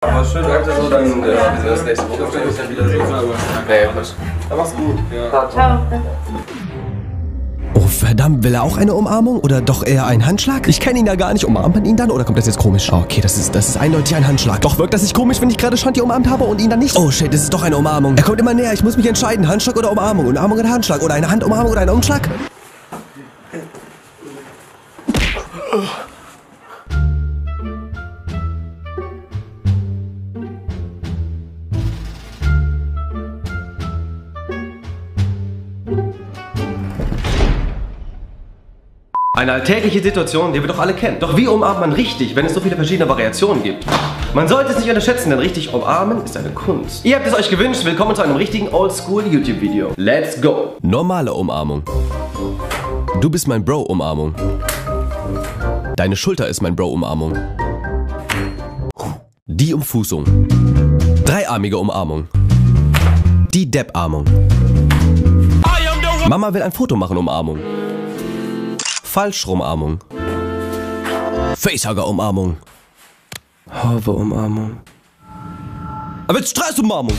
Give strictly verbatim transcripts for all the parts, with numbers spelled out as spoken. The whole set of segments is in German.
Aber schön, danke so, dann äh, wir sehen uns nächste Woche. Ich dann wieder so. Nee, dann mach's gut. Ja. Ciao. Oh, verdammt, will er auch eine Umarmung oder doch eher einen Handschlag? Ich kenne ihn ja gar nicht. Umarmt man ihn dann oder kommt das jetzt komisch? Oh, okay, das ist, das ist eindeutig ein Handschlag. Doch wirkt das nicht komisch, wenn ich gerade Shanti umarmt habe und ihn dann nicht? Oh shit, das ist doch eine Umarmung. Er kommt immer näher, ich muss mich entscheiden. Handschlag oder Umarmung? Umarmung oder Handschlag? Oder eine Handumarmung oder ein Umschlag? Eine alltägliche Situation, die wir doch alle kennen. Doch wie umarmt man richtig, wenn es so viele verschiedene Variationen gibt? Man sollte es nicht unterschätzen, denn richtig umarmen ist eine Kunst. Ihr habt es euch gewünscht, willkommen zu einem richtigen Oldschool-YouTube-Video. Let's go! Normale Umarmung. Du bist mein Bro-Umarmung. Deine Schulter ist mein Bro-Umarmung. Die Umfußung. Dreiarmige Umarmung. Die Depp-Armung. Mama will ein Foto machen, Umarmung. Falschrumarmung. Facehugger-Umarmung. Hover-Umarmung. Aber jetzt Stress-Umarmung.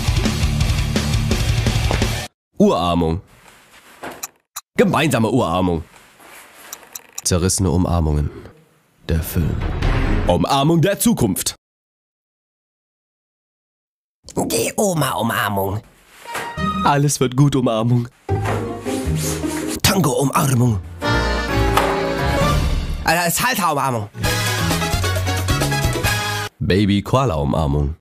Urarmung. Gemeinsame Urarmung. Zerrissene Umarmungen. Der Film. Umarmung der Zukunft. Die Oma-Umarmung. Alles wird gut, Umarmung. Tango-Umarmung. Das ist Halter-Umarmung. Baby-Koala-Umarmung.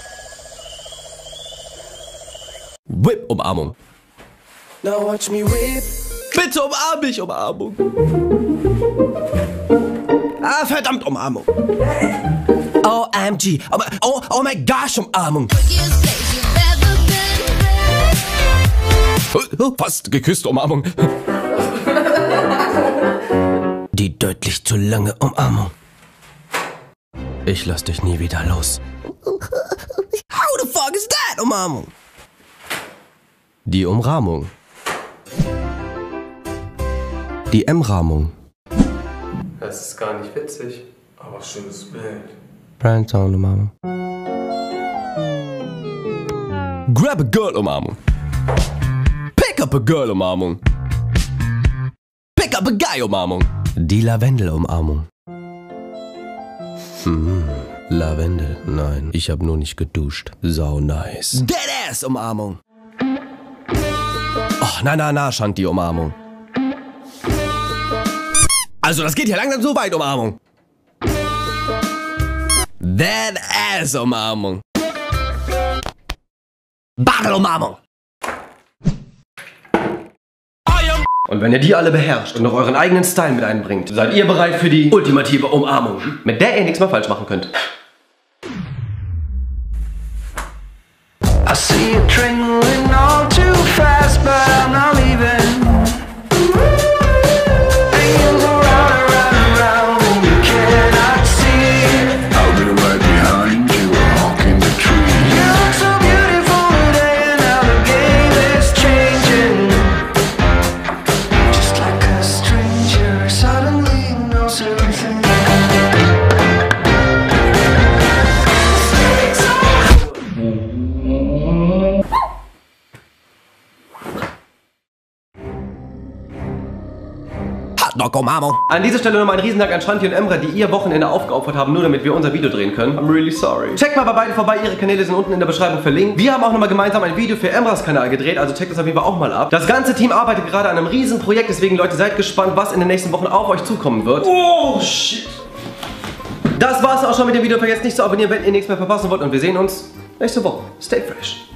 Whip-Umarmung. Now watch me whip. Bitte umarm mich, Umarmung. Ah, verdammt, Umarmung. O M G. Oh, oh, oh my gosh, Umarmung. Fast geküsst, Umarmung. Die deutlich zu lange Umarmung. Ich lass dich nie wieder los. How the fuck is that, Umarmung? Die Umrahmung. Die M-Rahmung. Das ist gar nicht witzig, aber schönes Bild. Brandtown Umarmung. Grab a Girl Umarmung. Pick up a Girl Umarmung. Pick up a Guy Umarmung. Die Lavendel Umarmung. Hm, Lavendel. Nein, ich hab nur nicht geduscht. Sau nice. Deadass Umarmung. Oh, na na na, Shanti Umarmung. Also das geht hier langsam so weit, Umarmung. Deadass Umarmung. Barrel-Umarmung. Und wenn ihr die alle beherrscht und noch euren eigenen Style mit einbringt, seid ihr bereit für die ultimative Umarmung, mit der ihr nichts mehr falsch machen könnt. I see a train moving all too fast, but I'm not leaving. Umarmung. An dieser Stelle nochmal ein Riesendank an Shanti und Emre, die ihr Wochenende aufgeopfert haben, nur damit wir unser Video drehen können. I'm really sorry. Checkt mal bei beiden vorbei, ihre Kanäle sind unten in der Beschreibung verlinkt. Wir haben auch nochmal gemeinsam ein Video für Emras Kanal gedreht, also checkt das auf jeden Fall auch mal ab. Das ganze Team arbeitet gerade an einem riesen Projekt, deswegen Leute, seid gespannt, was in den nächsten Wochen auf euch zukommen wird. Oh, shit. Das war's auch schon mit dem Video. Vergesst nicht zu abonnieren, wenn ihr nichts mehr verpassen wollt und wir sehen uns nächste Woche. Stay fresh.